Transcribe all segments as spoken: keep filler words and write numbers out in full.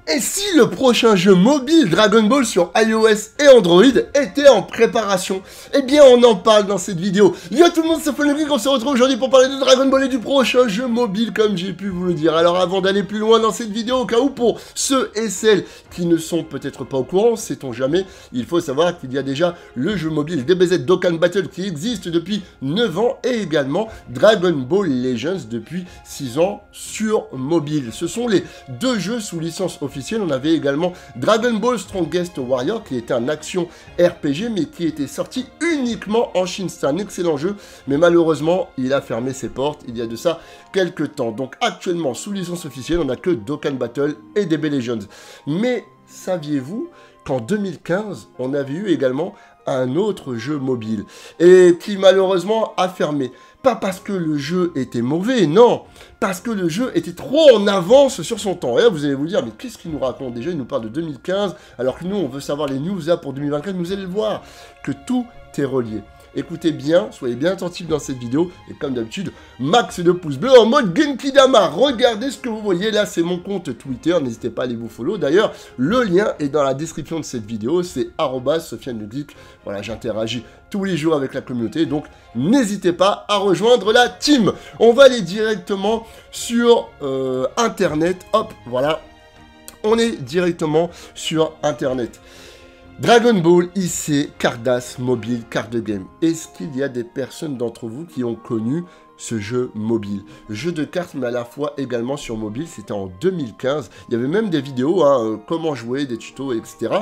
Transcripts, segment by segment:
Et si le prochain jeu mobile Dragon Ball sur iOS et Android était en préparation? Eh bien, on en parle dans cette vidéo. Yo tout le monde, c'est Fenric, on se retrouve aujourd'hui pour parler de Dragon Ball et du prochain jeu mobile, comme j'ai pu vous le dire. Alors, avant d'aller plus loin dans cette vidéo, au cas où pour ceux et celles qui ne sont peut-être pas au courant, sait-on jamais, il faut savoir qu'il y a déjà le jeu mobile D B Z Dokkan Battle qui existe depuis neuf ans et également Dragon Ball Legends depuis six ans sur mobile. Ce sont les deux jeux sous licence officielle. On avait également Dragon Ball Strongest Warrior qui était un action R P G mais qui était sorti uniquement en Chine. C'est un excellent jeu mais malheureusement il a fermé ses portes il y a de ça quelques temps. Donc actuellement sous licence officielle on n'a que Dokkan Battle et D B Legends. Mais saviez-vous qu'en deux mille quinze on avait eu également un autre jeu mobile et qui malheureusement a fermé? Pas parce que le jeu était mauvais, non, parce que le jeu était trop en avance sur son temps. Et là, vous allez vous dire, mais qu'est-ce qu'il nous raconte déjà? Il nous parle de deux mille quinze, alors que nous, on veut savoir les news là pour deux mille vingt-quatre. Vous allez le voir, que tout est relié. Écoutez bien, soyez bien attentifs dans cette vidéo, et comme d'habitude, max de pouces bleus en mode Genki Dama. Regardez ce que vous voyez là, c'est mon compte Twitter, n'hésitez pas à aller vous follow. D'ailleurs, le lien est dans la description de cette vidéo, c'est arobase Sofiane le Geek. Voilà, j'interagis tous les jours avec la communauté, donc n'hésitez pas à rejoindre la team. On va aller directement sur euh, Internet, hop, voilà, on est directement sur Internet. Dragon Ball I C Cardass Mobile Card Game. Est-ce qu'il y a des personnes d'entre vous qui ont connu ce jeu mobile? Jeu de cartes, mais à la fois également sur mobile, c'était en deux mille quinze. Il y avait même des vidéos, hein, euh, comment jouer, des tutos, et cetera.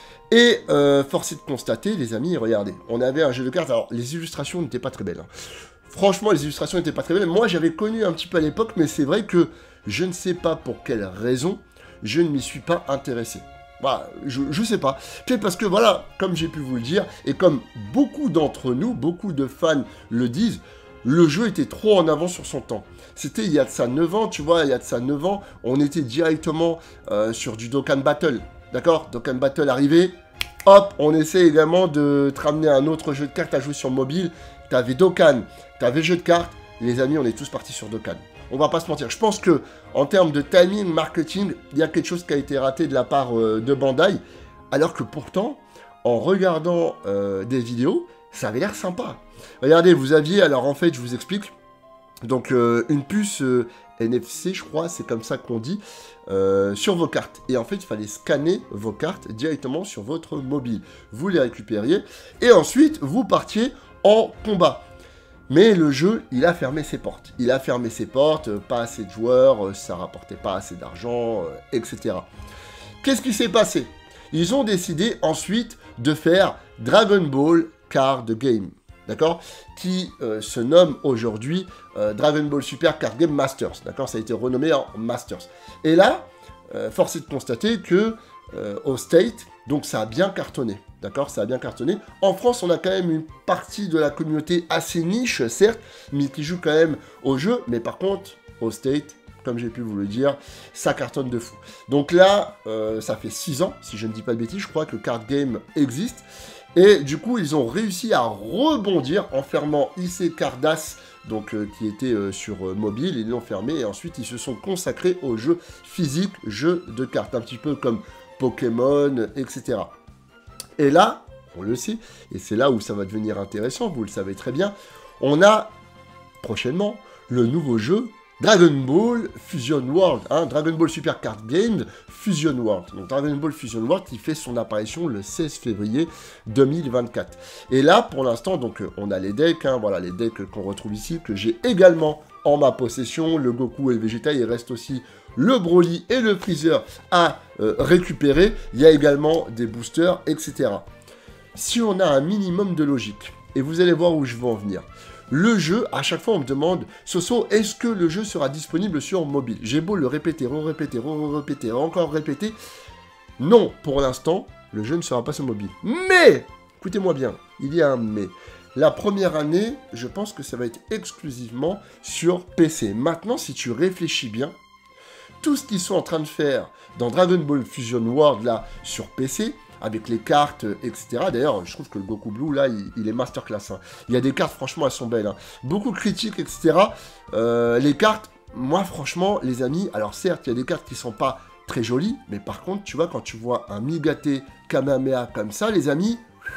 Et euh, force est de constater, les amis, regardez, on avait un jeu de cartes. Alors, les illustrations n'étaient pas très belles. Hein. Franchement, les illustrations n'étaient pas très belles. Moi, j'avais connu un petit peu à l'époque, mais c'est vrai que je ne sais pas pour quelle raison, je ne m'y suis pas intéressé. Bah, je, je sais pas. Peut-être parce que, voilà, comme j'ai pu vous le dire, et comme beaucoup d'entre nous, beaucoup de fans le disent, le jeu était trop en avance sur son temps. C'était il y a de ça neuf ans, tu vois, il y a de ça neuf ans, on était directement euh, sur du Dokkan Battle. D'accord? Dokkan Battle arrivé, hop, on essaie également de te ramener un autre jeu de cartes à jouer sur mobile. T'avais Dokkan, t'avais jeu de cartes, les amis, on est tous partis sur Dokkan. On va pas se mentir. Je pense que en termes de timing, marketing, il y a quelque chose qui a été raté de la part euh, de Bandai. Alors que pourtant, en regardant euh, des vidéos, ça avait l'air sympa. Regardez, vous aviez, alors en fait, je vous explique. Donc, euh, une puce euh, N F C, je crois, c'est comme ça qu'on dit, euh, sur vos cartes. Et en fait, il fallait scanner vos cartes directement sur votre mobile. Vous les récupériez. Et ensuite, vous partiez en combat. Mais le jeu, il a fermé ses portes. Il a fermé ses portes, euh, pas assez de joueurs, euh, ça rapportait pas assez d'argent, euh, et cetera. Qu'est-ce qui s'est passé? Ils ont décidé ensuite de faire Dragon Ball Card Game, d'accord? Qui euh, se nomme aujourd'hui euh, Dragon Ball Super Card Game Masters, d'accord? Ça a été renommé en Masters. Et là, euh, force est de constater que euh, au State, donc ça a bien cartonné. D'accord, ça a bien cartonné. En France, on a quand même une partie de la communauté assez niche, certes, mais qui joue quand même au jeu. Mais par contre, au State, comme j'ai pu vous le dire, ça cartonne de fou. Donc là, euh, ça fait six ans, si je ne dis pas de bêtises, je crois que le card game existe. Et du coup, ils ont réussi à rebondir en fermant I C Cardass, donc euh, qui était euh, sur euh, mobile. Ils l'ont fermé et ensuite, ils se sont consacrés aux jeux physiques, jeux de cartes, un petit peu comme Pokémon, et cetera. Et là, on le sait, et c'est là où ça va devenir intéressant, vous le savez très bien, on a prochainement le nouveau jeu Dragon Ball Fusion World, hein, Dragon Ball Super Card Game Fusion World. Donc Dragon Ball Fusion World qui fait son apparition le seize février deux mille vingt-quatre. Et là, pour l'instant, donc on a les decks, hein, voilà les decks qu'on retrouve ici, que j'ai également en ma possession, le Goku et le Vegeta, il reste aussi le Broly et le Freezer à euh, récupérer. Il y a également des boosters, et cetera. Si on a un minimum de logique, et vous allez voir où je veux en venir, le jeu, à chaque fois on me demande, Soso, est-ce que le jeu sera disponible sur mobile? J'ai beau le répéter, re-répéter, re-répéter, encore répéter. Non, pour l'instant, le jeu ne sera pas sur mobile. Mais, écoutez-moi bien, il y a un mais. La première année, je pense que ça va être exclusivement sur P C. Maintenant, si tu réfléchis bien, tout ce qu'ils sont en train de faire dans Dragon Ball Fusion World, là, sur P C, avec les cartes, et cetera. D'ailleurs, je trouve que le Goku Blue, là, il, il est masterclass. Hein. Il y a des cartes, franchement, elles sont belles. Hein. Beaucoup de critiques, et cetera. Euh, les cartes, moi, franchement, les amis, alors certes, il y a des cartes qui sont pas très joli, mais par contre, tu vois, quand tu vois un Migaté Kamehameha comme ça, les amis,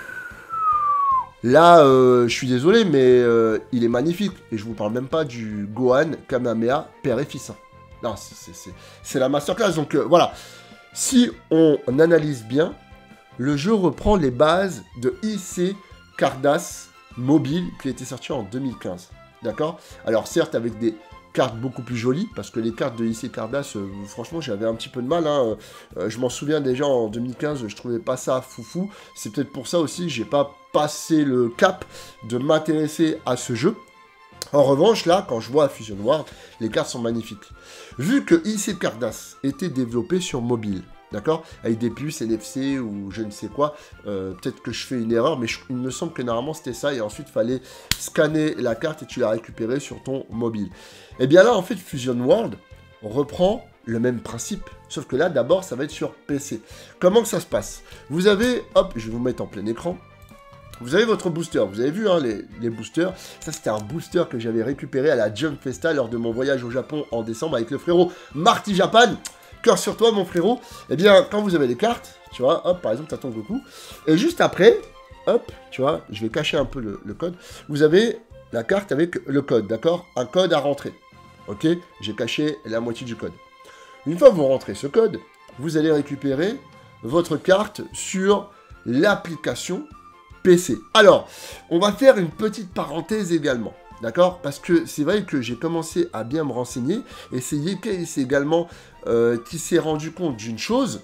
là, euh, je suis désolé, mais euh, il est magnifique. Et je vous parle même pas du Gohan Kamehameha père et fils. Hein. Non, c'est la masterclass. Donc euh, voilà, si on analyse bien, le jeu reprend les bases de I C Cardass Mobile qui a été sorti en deux mille quinze. D'accord? Alors certes, avec des cartes beaucoup plus jolies, parce que les cartes de I C Cardass, euh, franchement, j'avais un petit peu de mal. Hein. Euh, je m'en souviens déjà en deux mille quinze, je trouvais pas ça foufou. C'est peut-être pour ça aussi que j'ai pas passé le cap de m'intéresser à ce jeu. En revanche, là, quand je vois Fusion World, les cartes sont magnifiques. Vu que I C Cardass était développé sur mobile, d'accord, avec des puces N F C ou je ne sais quoi, euh, peut-être que je fais une erreur, mais je, il me semble que normalement c'était ça, et ensuite il fallait scanner la carte et tu la récupérais sur ton mobile. Et bien là, en fait, Fusion World reprend le même principe, sauf que là, d'abord, ça va être sur P C. Comment que ça se passe? Vous avez, hop, je vais vous mettre en plein écran. Vous avez votre booster, vous avez vu hein, les, les boosters, ça c'était un booster que j'avais récupéré à la Jump Festa lors de mon voyage au Japon en décembre avec le frérot Marty Japan, cœur sur toi mon frérot. Et bien quand vous avez les cartes, tu vois, hop par exemple t'as ton Goku, et juste après, hop, tu vois, je vais cacher un peu le, le code, vous avez la carte avec le code, d'accord, un code à rentrer, ok, j'ai caché la moitié du code. Une fois que vous rentrez ce code, vous allez récupérer votre carte sur l'application P C. Alors, on va faire une petite parenthèse également, d'accord? Parce que c'est vrai que j'ai commencé à bien me renseigner, et c'est Yekei également euh, qui s'est rendu compte d'une chose,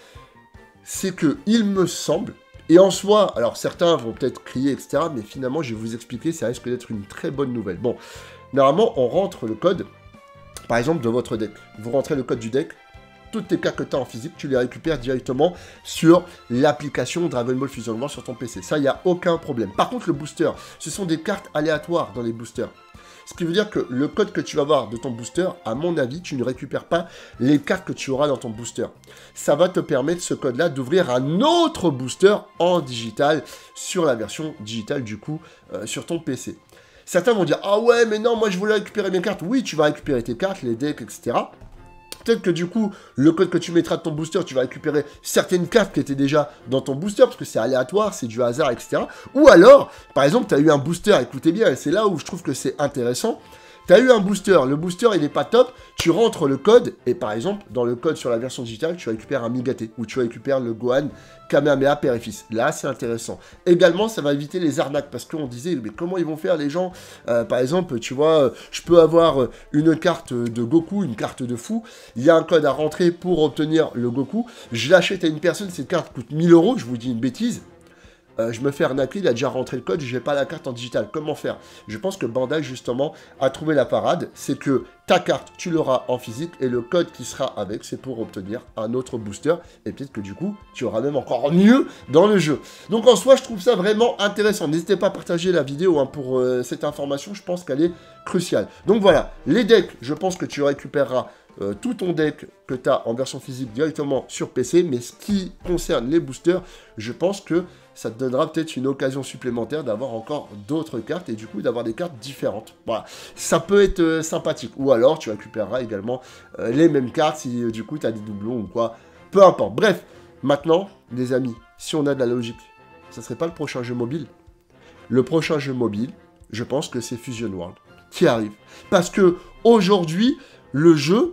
c'est que il me semble, et en soi, alors certains vont peut-être crier, et cetera, mais finalement, je vais vous expliquer, ça risque d'être une très bonne nouvelle. Bon, normalement, on rentre le code, par exemple, de votre deck. Vous rentrez le code du deck, toutes tes cartes que tu as en physique, tu les récupères directement sur l'application Dragon Ball Fusion World sur ton P C. Ça, il n'y a aucun problème. Par contre, le booster, ce sont des cartes aléatoires dans les boosters. Ce qui veut dire que le code que tu vas avoir de ton booster, à mon avis, tu ne récupères pas les cartes que tu auras dans ton booster. Ça va te permettre, ce code-là, d'ouvrir un autre booster en digital sur la version digitale, du coup, euh, sur ton P C. Certains vont dire « Ah ouais, mais non, moi je voulais récupérer mes cartes. » Oui, tu vas récupérer tes cartes, les decks, et cetera. Peut-être que du coup, le code que tu mettras de ton booster, tu vas récupérer certaines cartes qui étaient déjà dans ton booster, parce que c'est aléatoire, c'est du hasard, et cetera. Ou alors, par exemple, tu as eu un booster, écoutez bien, et c'est là où je trouve que c'est intéressant. Tu as eu un booster, le booster il n'est pas top, tu rentres le code, et par exemple, dans le code sur la version digitale, tu récupères un Migaté, ou tu récupères le Gohan Kamehameha père et fils. Là, c'est intéressant. Également, ça va éviter les arnaques, parce qu'on disait, mais comment ils vont faire les gens euh, Par exemple, tu vois, je peux avoir une carte de Goku, une carte de fou, il y a un code à rentrer pour obtenir le Goku, je l'achète à une personne, cette carte coûte mille euros, je vous dis une bêtise, Euh, je me fais arnaquer, il a déjà rentré le code, je n'ai pas la carte en digital. Comment faire? Je pense que Bandai, justement, a trouvé la parade. C'est que ta carte, tu l'auras en physique, et le code qui sera avec, c'est pour obtenir un autre booster. Et peut-être que du coup, tu auras même encore mieux dans le jeu. Donc en soi, je trouve ça vraiment intéressant. N'hésitez pas à partager la vidéo hein, pour euh, cette information, je pense qu'elle est cruciale. Donc voilà, les decks, je pense que tu récupéreras Euh, tout ton deck que tu as en version physique directement sur P C, mais ce qui concerne les boosters, je pense que ça te donnera peut-être une occasion supplémentaire d'avoir encore d'autres cartes et du coup d'avoir des cartes différentes. Voilà, ça peut être euh, sympathique. Ou alors tu récupéreras également euh, les mêmes cartes si euh, du coup tu as des doublons ou quoi, peu importe. Bref, maintenant, les amis, si on a de la logique, ça serait pas le prochain jeu mobile? Le prochain jeu mobile, je pense que c'est Fusion World qui arrive. Parce que aujourd'hui, le jeu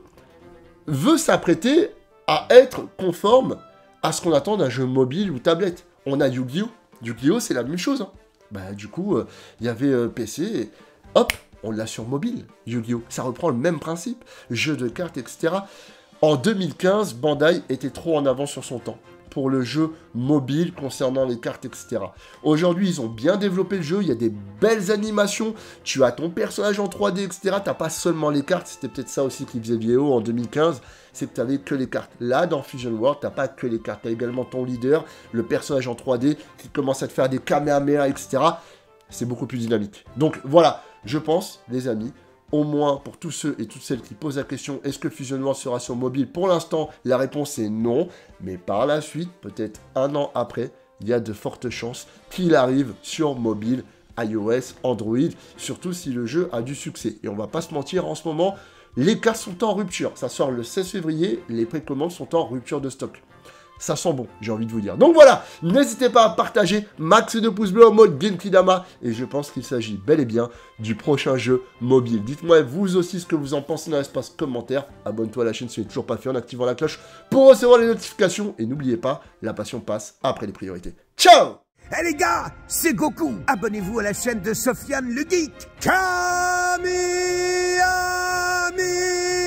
veut s'apprêter à être conforme à ce qu'on attend d'un jeu mobile ou tablette. On a Yu-Gi-Oh! Yu-Gi-Oh! C'est la même chose. Hein. Bah, du coup, il euh, y avait euh, P C, et hop, on l'a sur mobile, Yu-Gi-Oh! Ça reprend le même principe, jeu de cartes, et cetera. En deux mille quinze, Bandai était trop en avance sur son temps pour le jeu mobile concernant les cartes, et cetera. Aujourd'hui, ils ont bien développé le jeu, il y a des belles animations, tu as ton personnage en trois D, et cetera. T'as pas seulement les cartes, c'était peut-être ça aussi qui faisait vieillot en deux mille quinze, c'est que tu n'avais que les cartes. Là, dans Fusion World, t'as pas que les cartes, tu as également ton leader, le personnage en trois D, qui commence à te faire des Kamehameha, et cetera. C'est beaucoup plus dynamique. Donc voilà, je pense, les amis, au moins pour tous ceux et toutes celles qui posent la question, est-ce que Fusion World sera sur mobile? Pour l'instant, la réponse est non, mais par la suite, peut-être un an après, il y a de fortes chances qu'il arrive sur mobile, iOS, Android, surtout si le jeu a du succès. Et on va pas se mentir, en ce moment, Les cartes sont en rupture. Ça sort le seize février. Les précommandes sont en rupture de stock. Ça sent bon, j'ai envie de vous dire. Donc voilà, n'hésitez pas à partager, max de pouces bleus en mode Genkidama, et je pense qu'il s'agit bel et bien du prochain jeu mobile. Dites-moi vous aussi ce que vous en pensez dans l'espace commentaire. Abonne-toi à la chaîne si ce n'est toujours pas fait en activant la cloche pour recevoir les notifications. Et n'oubliez pas, la passion passe après les priorités. Ciao! Eh hey les gars, c'est Goku. Abonnez-vous à la chaîne de Sofiane le Geek. Kami Ami